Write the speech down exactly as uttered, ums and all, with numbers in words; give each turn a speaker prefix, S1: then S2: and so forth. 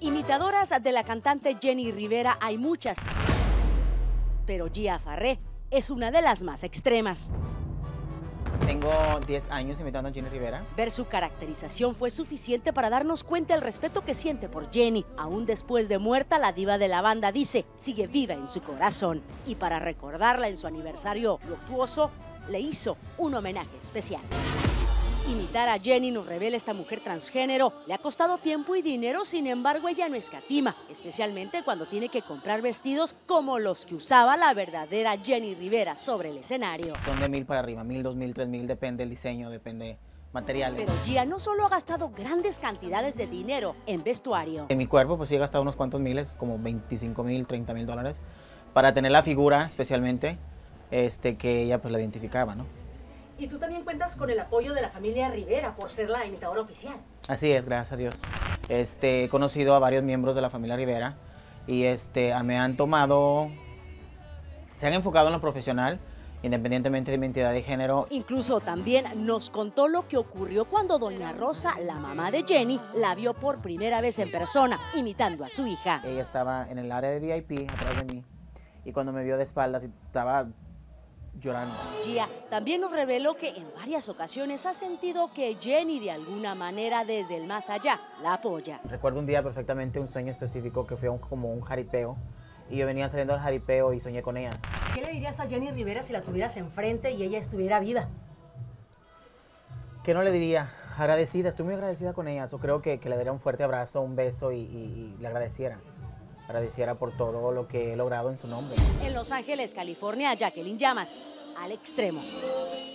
S1: Imitadoras de la cantante Jenny Rivera hay muchas, pero Gia Farré es una de las más extremas.
S2: Tengo diez años imitando a Jenny Rivera.
S1: Ver su caracterización fue suficiente para darnos cuenta del respeto que siente por Jenny. Aún después de muerta, la diva de la banda dice sigue viva en su corazón. Y para recordarla en su aniversario luctuoso, le hizo un homenaje especial. Imitar a Jenny, nos revela esta mujer transgénero, le ha costado tiempo y dinero, sin embargo ella no escatima, especialmente cuando tiene que comprar vestidos como los que usaba la verdadera Jenny Rivera sobre el escenario.
S2: Son de mil para arriba, mil, dos mil, tres mil, depende del diseño, depende materiales.
S1: Pero Gia no solo ha gastado grandes cantidades de dinero en vestuario.
S2: En mi cuerpo pues sí he gastado unos cuantos miles, como veinticinco mil, treinta mil dólares, para tener la figura especialmente este, que ella pues la identificaba, ¿no?
S3: Y tú también cuentas con el apoyo de la familia Rivera por ser la imitadora oficial.
S2: Así es, gracias a Dios. Este, he conocido a varios miembros de la familia Rivera y este, me han tomado, se han enfocado en lo profesional, independientemente de mi identidad de género.
S1: Incluso también nos contó lo que ocurrió cuando doña Rosa, la mamá de Jenny, la vio por primera vez en persona, imitando a su hija.
S2: Ella estaba en el área de V I P, atrás de mí, y cuando me vio de espaldas estaba llorando.
S1: Gia también nos reveló que en varias ocasiones ha sentido que Jenny de alguna manera desde el más allá la apoya.
S2: Recuerdo un día perfectamente un sueño específico que fue un, como un jaripeo y yo venía saliendo del jaripeo y soñé con ella.
S3: ¿Qué le dirías a Jenny Rivera si la tuvieras enfrente y ella estuviera viva?
S2: ¿Qué no le diría? Agradecida, estoy muy agradecida con ella. Yo creo que, que le daría un fuerte abrazo, un beso y, y, y le agradeciera. Agradeciera por todo lo que he logrado en su nombre.
S1: En Los Ángeles, California, Jacqueline Llamas, Al Extremo.